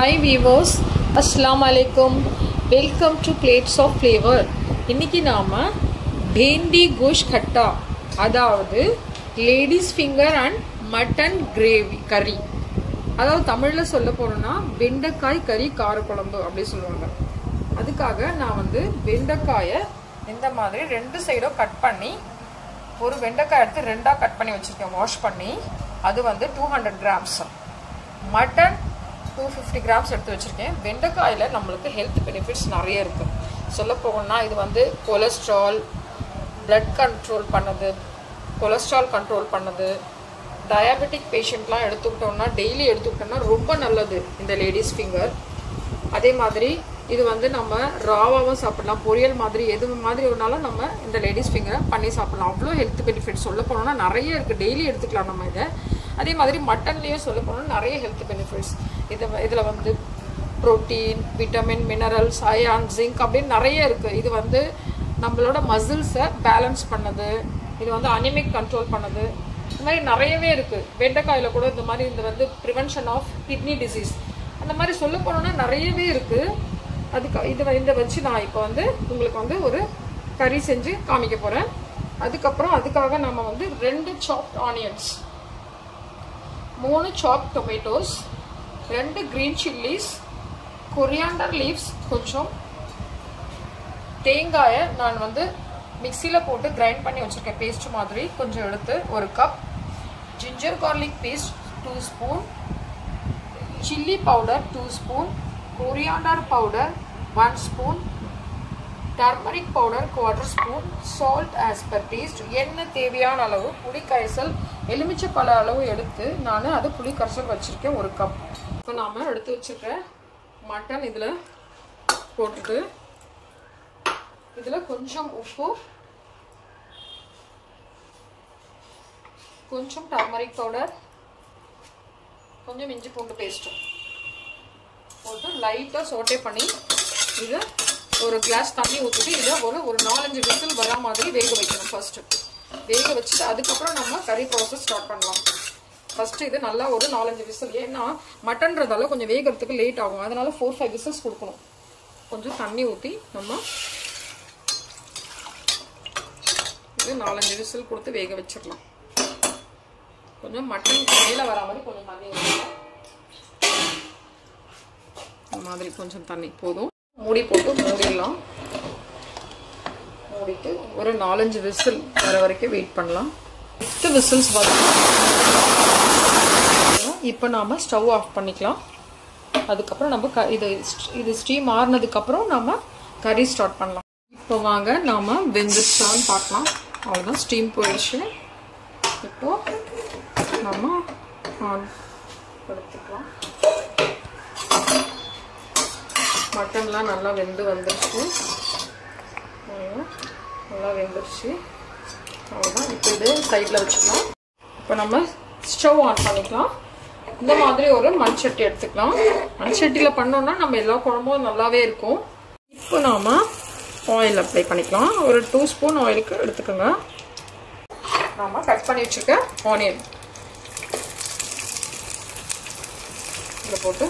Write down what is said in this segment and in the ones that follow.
Hi viewers, Assalamu alaikum. Welcome to Plates of Flavor. இன்னைக்கு நாம भेंडी गोश खट्टा அதாவது ladies finger and mutton gravy கறி, அதாவது தமிழ்ல சொல்ல போறோம்னா வெண்டைக்காய் கறி காரக்குழம்பு அப்படி சொல்லுவாங்க. அதுக்காக நான் வெண்டைக்காயை இந்த மாதிரி ரெண்டு சைடும் கட் பண்ணி, ஒரு வெண்டைக்காய் எடுத்து ரெண்டா கட் பண்ணி வச்சிருக்கேன் வாஷ் பண்ணி. அது 200 கிராம்ஸ், மட்டன் 250 கிராம்ஸ் எடுத்து வச்சிருக்கேன். வெண்டைக்காயில் நம்மளுக்கு ஹெல்த் பெனிஃபிட்ஸ் நிறைய இருக்கு. சொல்ல போகணும்னா இது கொலஸ்ட்ரால் பிளட் கண்ட்ரோல் பண்ணுது, கொலஸ்ட்ரால் கண்ட்ரோல் பண்ணுது. டயபெட்டிக் பேஷண்ட்லாம் எடுத்துக்கிட்டோம்னா டெய்லி எடுத்துக்கிட்டோம்னா ரொம்ப நல்லது இந்த லேடிஸ் ஃபிங்கர். அதே மாதிரி இது நம்ம ராவாவும் சாப்பிடலாம், பொரியல் மாதிரி எது மாதிரி ஒன்றாலும் நம்ம இந்த லேடிஸ் ஃபிங்கரை பண்ணி சாப்பிடலாம். அவ்வளோ ஹெல்த் பெனிஃபிட்ஸ் சொல்ல போனோம்னா நிறைய இருக்குது, டெய்லி எடுத்துக்கலாம் நம்ம இதை. அதே மாதிரி மட்டன்லேயும் சொல்ல போனோம்னா நிறைய ஹெல்த் பெனிஃபிட்ஸ். இதில் protein, vitamin, minerals, iron, zinc அப்படின்னு நிறைய இருக்குது. இது நம்மளோட மசில்ஸை பேலன்ஸ் பண்ணுது, இது அனிமிக் கண்ட்ரோல் பண்ணுது. இந்த மாதிரி நிறையவே இருக்குது. வெண்டைக்காயில் கூட இந்த மாதிரி ப்ரிவென்ஷன் ஆஃப் கிட்னி டிசீஸ் அந்த மாதிரி சொல்ல போனோம்னா நிறையவே இருக்குது. அதுக்கு இதை வச்சு நான் இப்போ உங்களுக்கு ஒரு கறி செஞ்சு காமிக்க போகிறேன். அதுக்காக நம்ம 2 chopped onions, 3 chopped tomatoes, 2 green chillies, coriander leaves, கொஞ்சம் தேங்காயை நான் மிக்சியில் போட்டு கிரைண்ட் பண்ணி வச்சுருக்கேன் பேஸ்ட் மாதிரி கொஞ்சம் எடுத்து 1 cup, ginger garlic paste 2 spoon, chilli powder 2 spoon, coriander powder 1 spoon, turmeric powder 1/4 spoon, salt as per taste. எண்ணெய் தேவையான அளவு, புளி கரைசல் எலுமிச்சை பழ அளவு எடுத்து நான் அது புளி கரைசல் வச்சுருக்கேன் 1 கப். இப்போ நாம் எடுத்து வச்சுருக்க மட்டன் இதில் போட்டுட்டு, இதில் கொஞ்சம் உப்பு, கொஞ்சம் டர்மரிக் பவுடர், கொஞ்சம் இஞ்சி பூண்டு பேஸ்ட்டும் போட்டு லைட்டாக சோட்டே பண்ணி இதை ஒரு கிளாஸ் தண்ணி ஊற்றிட்டு இதை ஒரு 4-5 விசில் வரா மாதிரி வேக வைக்கணும். ஃபர்ஸ்ட்டு வேக வச்சுட்டு அதுக்கப்புறம் நம்ம கறி ப்ராசஸ் ஸ்டார்ட் பண்ணலாம். ஃபர்ஸ்ட்டு இது நல்லா ஒரு 4-5 விசில், ஏன்னா மட்டன்றதால கொஞ்சம் வேகிறதுக்கு லேட் ஆகும், அதனால 4-5 விசில்ஸ் கொடுக்கணும். கொஞ்சம் தண்ணி ஊற்றி நம்ம இது 4-5 விசில் கொடுத்து வேக வச்சிடலாம். கொஞ்சம் மட்டன் மேலே வரா மாதிரி கொஞ்சம் தண்ணி ஊற்றலாம். இந்த மாதிரி கொஞ்சம் தண்ணி போதும். மூடி போட்டு மூடிடலாம். மூடிட்டு ஒரு 4-5 விசில் வர வரைக்கும் வெயிட் பண்ணலாம். 8 விசில்ஸ் வரும். இப்போ நாம் ஸ்டவ் ஆஃப் பண்ணிக்கலாம். அதுக்கப்புறம் நம்ம இது ஸ்டீம் ஆறுனதுக்கப்புறம் நம்ம கறி ஸ்டார்ட் பண்ணலாம். இப்போ வாங்க நாம் வெந்துச்சான்னு பார்க்கலாம். அவ்வளோதான், ஸ்டீம் போயிடுச்சு. இப்போ நம்ம எடுத்துக்கலாம். மட்டன்லாம் நல்லா வெந்து வந்துருச்சு, நல்லா வெந்துருச்சு. அவ்வளோதான், இப்போ இது சைடில் வச்சுக்கலாம். இப்போ நம்ம ஸ்டவ் ஆன் பண்ணிக்கலாம். இந்த மாதிரி ஒரு மண்சட்டி எடுத்துக்கலாம். மண்சட்டியில் பண்ணோன்னா நம்ம எல்லா குழம்பும் நல்லாவே இருக்கும். இப்போ நாம் ஆயில் அப்ளை பண்ணிக்கலாம். ஒரு 2 ஸ்பூன் ஆயிலுக்கு எடுத்துக்கோங்க. நாம் கட் பண்ணி வச்சுருக்க ஆனியன் இதில் போட்டு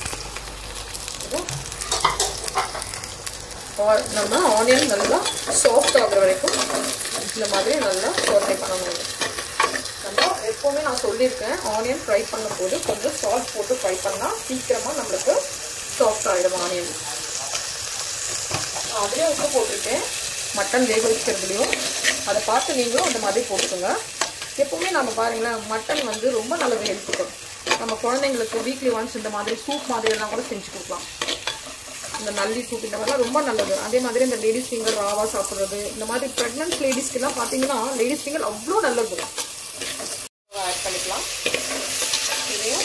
நம்ம ஆனியன் நல்லா சாஃப்ட் ஆகுற வரைக்கும் இந்த மாதிரி நல்லா ஃப்ரை பண்ணணும். நம்ம எப்போவுமே நான் சொல்லியிருக்கேன், ஆனியன் ஃப்ரை பண்ணும்போது கொஞ்சம் சால்ட் போட்டு ஃப்ரை பண்ணால் சீக்கிரமாக நம்மளுக்கு சாஃப்ட் ஆகிடும் ஆனியன். அதுலேயும் உப்பு போட்டிருக்கேன், மட்டன் வேக வைக்கிறதுலையும் அதை பார்த்து நீங்களும் அந்த மாதிரி போட்டுக்கோங்க. எப்போவுமே நம்ம பாருங்களேன், மட்டன் ரொம்ப நல்லது ஹெல்த்துக்கு. நம்ம குழந்தைங்களுக்கு வீக்லி ஒன்ஸ் இந்த மாதிரி சூப் மாதிரி எல்லாம் கூட செஞ்சு கொடுக்கலாம். இந்த நல்லி சூப் இந்த மாதிரிலாம் ரொம்ப நல்லது. அதே மாதிரி இந்த லேடிஸ் ஃபிங்கர் ராவா சாப்பிட்றது, இந்த மாதிரி ப்ரெக்னென்ட் லேடிஸ்க்கெல்லாம் பார்த்தீங்கன்னா லேடிஸ் ஃபிங்கர் அவ்வளோ நல்லது. ஆட் பண்ணிக்கலாம். இதையும்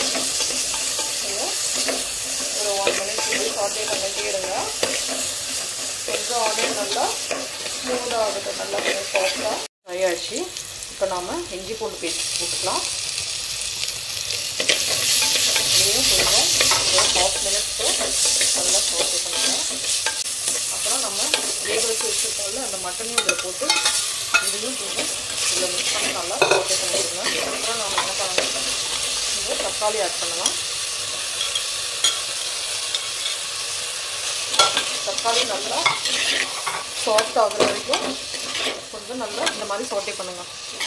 ஒரு 1 மினிட் சாட்டே பண்ணிட்டே இருங்க. கொஞ்சம் ஆனியன் நல்லா ஸ்மூத்தாக ஆகுது, நல்லா கொஞ்சம் சாஃப்டாக ஃப்ரை ஆகிடுச்சு. இப்போ நாம் இஞ்சி பூண்டு பேஸ்ட் போட்டுக்கலாம். இதையும் கொஞ்சம் ஒரு 1/2 மினிட்ஸு நல்லா சாஃப்ட் பண்ணிக்கலாம். அப்புறம் நம்ம வேக வச்சு வச்சுருக்கோம்ல அந்த மட்டனையும் இதில் போட்டு இதையும் கொஞ்சம் இதில் மிக்ஸ் பண்ணி நல்லா சாஃப்ட் பண்ணிடுங்க. அப்புறம் நம்ம என்ன பண்ணணும், இங்கே தக்காளி ஆட் பண்ணலாம். தக்காளி நல்லா சாஃப்ட் ஆகுற வரைக்கும் கொஞ்சம் நல்லா இந்த மாதிரி சாட்டே பண்ணுங்கள்.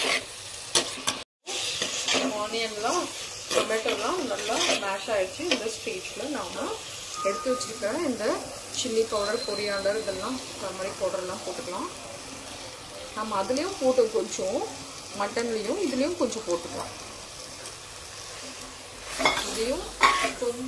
ஆனியன்லாம் டொமேட்டோலாம் நல்லா மேஷ் ஆகிடுச்சு. இந்த ஸ்டேஜில் நாம் எடுத்து வச்சுருக்க இந்த சில்லி பவுடர், கொரியாண்டர், இதெல்லாம் டர்மரிக் பவுடர்லாம் போட்டுக்கலாம். நம்ம அதுலேயும் போட்டு கொஞ்சம் மட்டன்லேயும் இதுலேயும் கொஞ்சம் போட்டுக்கலாம். இதையும் கொஞ்சம்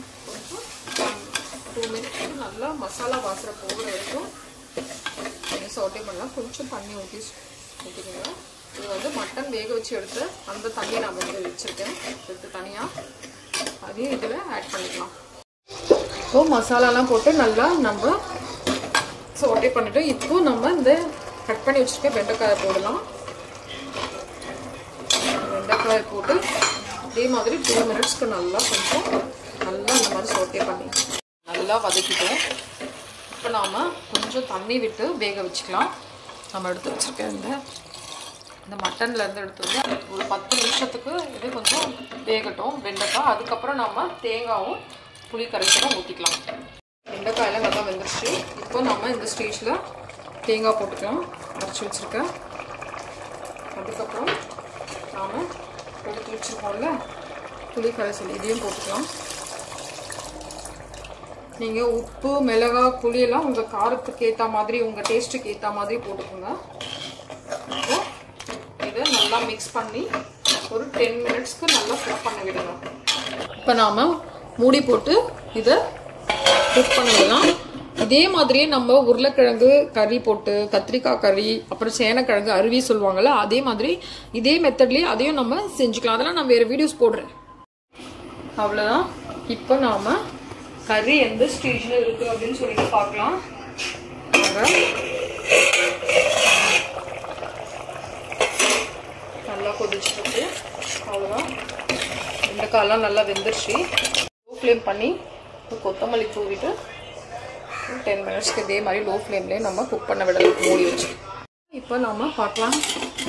2 மினிட்ஸ் நல்லா மசாலா வாசனை போகிற வரைக்கும் நீங்கள் சாட்டே பண்ணலாம். கொஞ்சம் தண்ணி ஊற்றிக்கோங்க. இது வந்து மட்டன் வேக வச்சு எடுத்து அந்த தண்ணி நான் வந்து வச்சுருக்கேன் எடுத்து தனியாக, அதையும் இதில் ஆட் பண்ணிக்கலாம். இப்போ மசாலாலாம் போட்டு நல்லா நம்ம சாட்டே பண்ணிவிட்டு இப்போ நம்ம இந்த கட் பண்ணி வச்சுருக்க வெண்டைக்காயை போடலாம். வெண்டைக்காயை போட்டு இதே மாதிரி 2 மினிட்ஸ்க்கு நல்லா இந்த மாதிரி சாட்டே பண்ணி நல்லா வதக்கிட்டோம். இப்போ நாம் கொஞ்சம் தண்ணி விட்டு வேக வச்சுக்கலாம். நம்ம எடுத்து வச்சுருக்கேன் இந்த மட்டன்லேருந்து எடுத்து வந்து ஒரு 10 நிமிஷத்துக்கு இது கொஞ்சம் வேகட்டும் வெண்டைக்காய். அதுக்கப்புறம் நம்ம தேங்காயும் புளி கரைசலும் ஊற்றிக்கலாம். வெண்டைக்காயெல்லாம் நல்லா வெந்துருச்சு. இப்போ நம்ம இந்த ஸ்டேஜில் தேங்காய் போட்டுக்கலாம், அரைச்சி வச்சுருக்கேன். அதுக்கப்புறம் நாம் எடுத்து வச்சுருக்கோம்ல புளி கரைசல், இதையும் போட்டுக்கலாம். நீங்கள் உப்பு, மிளகாய், புளியெல்லாம் உங்கள் காரத்துக்கு ஏற்ற மாதிரி, உங்கள் டேஸ்ட்டுக்கு ஏற்ற மாதிரி போட்டுக்கோங்க. இப்போ இதை நல்லா மிக்ஸ் பண்ணி ஒரு 10 மினிட்ஸ்க்கு நல்லா குக் பண்ண விடுங்க. இப்போ நாம் மூடி போட்டு இதை குக் பண்ண விடலாம். இதே மாதிரியே நம்ம உருளைக்கிழங்கு கறி போட்டு, கத்திரிக்காய் கறி, அப்புறம் சேனக்கிழங்கு அருவி சொல்லுவாங்கள்ல, அதே மாதிரி இதே மெத்தட்லேயே அதையும் நம்ம செஞ்சுக்கலாம். அதெல்லாம் நான் வேறு வீடியோஸ் போடுறேன். அவ்வளோதான். இப்போ நாம் கறி எந்த ஸ்டேஜில் இருக்குது அப்படின்னு சொல்லிட்டு பார்க்கலாம். நல்லா கொதிச்சுட்டு அவ்வளோதான். வெண்டைக்காயெல்லாம் நல்லா வெந்துருச்சு. லோ ஃப்ளேம் பண்ணி கொத்தமல்லி தூவிட்டு 10 மினிட்ஸ்க்கு இதே மாதிரி லோ ஃப்ளேம்லேயே நம்ம குக் பண்ண விடலாம் மூடி வச்சு. இப்போ நாம் பார்க்கலாம்.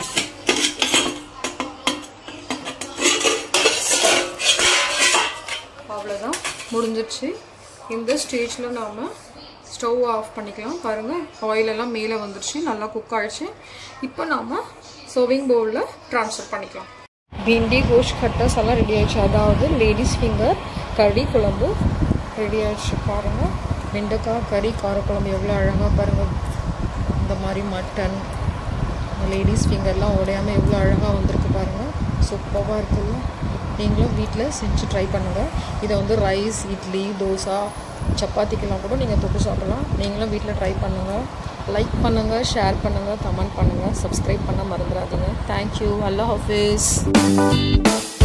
அவ்வளோதான், முடிஞ்சிடுச்சு. இந்த ஸ்டேஜில் நாம் ஸ்டவ் ஆஃப் பண்ணிக்கலாம். பாருங்கள், ஆயிலெல்லாம் மேலே வந்துடுச்சு, நல்லா குக் ஆகிடுச்சு. இப்போ நாம் சர்விங் பவுலில் ட்ரான்ஸ்ஃபர் பண்ணிக்கலாம். भिंडी गोश्त खट्टास எல்லாம் ரெடி ஆயிடுச்சு. அதாவது லேடிஸ் ஃபிங்கர் கறி குழம்பு ரெடி ஆயிடுச்சு. பாருங்கள், வெண்டைக்காய் கறி காரக்குழம்பு எவ்வளோ அழகாக பாருங்கள். இந்த மாதிரி மட்டன் லேடிஸ் ஃபிங்கர்லாம் உடையாமல் எவ்வளோ அழகாக வந்திருக்கு பாருங்கள். சூப்பராக இருக்குல்ல. நீங்களும் வீட்டில் செஞ்சு ட்ரை பண்ணுங்கள். இதை வந்து ரைஸ், இட்லி, தோசை, சப்பாத்திக்கெல்லாம் கூட நீங்கள் தொட்டு சாப்பிடலாம். நீங்களும் வீட்டில் ட்ரை பண்ணுங்கள். லைக் பண்ணுங்கள், ஷேர் பண்ணுங்கள், கமெண்ட் பண்ணுங்கள், சப்ஸ்கிரைப் பண்ண மறந்துடாதீங்க. தேங்க்யூ. அல்லாஹ் ஹாஃபிஸ்.